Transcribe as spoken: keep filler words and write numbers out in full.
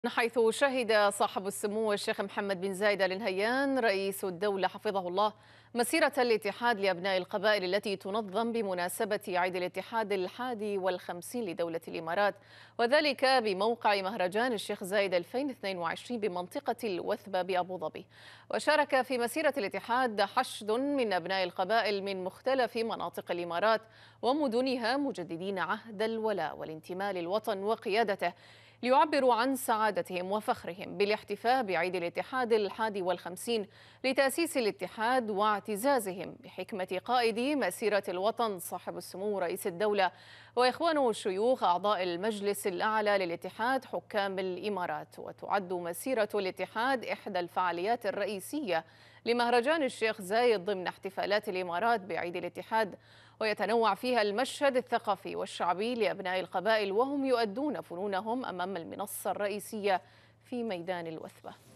حيث شهد صاحب السمو الشيخ محمد بن زايد آل نهيان رئيس الدولة حفظه الله مسيرة الاتحاد لأبناء القبائل التي تنظم بمناسبة عيد الاتحاد الحادي والخمسين لدولة الإمارات، وذلك بموقع مهرجان الشيخ زايد ألفين واثنين وعشرين بمنطقة الوثبة بأبو ظبي. وشارك في مسيرة الاتحاد حشد من أبناء القبائل من مختلف مناطق الإمارات ومدنها مجددين عهد الولاء والانتماء للوطن وقيادته، ليعبروا عن سعادتهم وفخرهم بالاحتفاء بعيد الاتحاد الحادي والخمسين لتأسيس الاتحاد واعتزازهم بحكمة قائد مسيرة الوطن صاحب السمو رئيس الدولة وإخوانه الشيوخ أعضاء المجلس الأعلى للاتحاد حكام الإمارات. وتعد مسيرة الاتحاد إحدى الفعاليات الرئيسية لمهرجان الشيخ زايد ضمن احتفالات الإمارات بعيد الاتحاد، ويتنوع فيها المشهد الثقافي والشعبي لأبناء القبائل وهم يؤدون فنونهم أمام المنصة الرئيسية في ميدان الوثبة.